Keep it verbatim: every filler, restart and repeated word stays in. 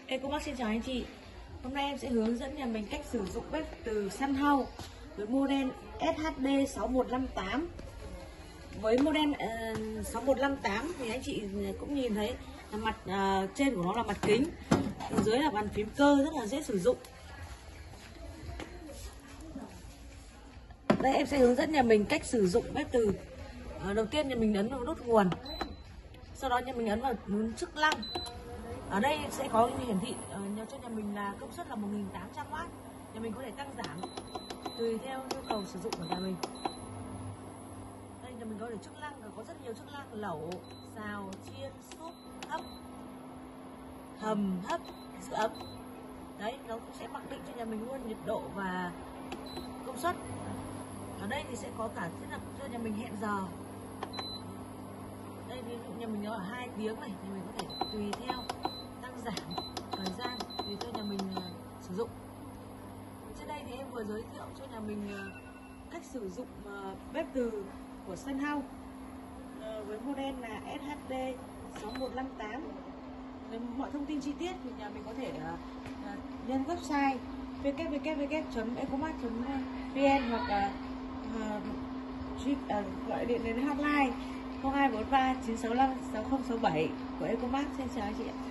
Ecomax xin chào anh chị. Hôm nay em sẽ hướng dẫn nhà mình cách sử dụng bếp từ Sunhouse với model S H D sáu một năm tám. Với model uh, sáu một năm tám thì anh chị cũng nhìn thấy là mặt uh, trên của nó là mặt kính, dưới là bàn phím cơ, rất là dễ sử dụng. Đây em sẽ hướng dẫn nhà mình cách sử dụng bếp từ. Uh, đầu tiên nhà mình ấn vào nút nguồn, sau đó nhà mình ấn vào nút chức năng. Ở đây sẽ có hiển thị uh, cho nhà mình là công suất là một nghìn tám trăm oát. Nhà mình có thể tăng giảm tùy theo nhu cầu sử dụng của nhà mình. Đây nhà mình có thể chức năng, có rất nhiều chức năng: lẩu, xào, chiên, súp, hấp, hầm, hấp, giữ ấm. Đấy, nó cũng sẽ mặc định cho nhà mình luôn nhiệt độ và công suất. Ở đây thì sẽ có cả thiết lập cho nhà mình hẹn giờ. Đây ví dụ nhà mình nó ở hai tiếng này, thì mình có thể tùy theo tăng giảm thời gian tùy theo nhà mình uh, sử dụng. Trên đây thì em vừa giới thiệu cho nhà mình uh, cách sử dụng uh, bếp từ của Sunhouse uh, với model là S H D sáu một năm tám. Với mọi thông tin chi tiết thì nhà mình có thể uh, uh, lên website w w w chấm ecomax chấm v n hoặc uh, uh, uh, gọi điện đến hotline không hai bốn ba chín sáu năm sáu không sáu bảy của Ecomax. Xin chào anh chị ạ.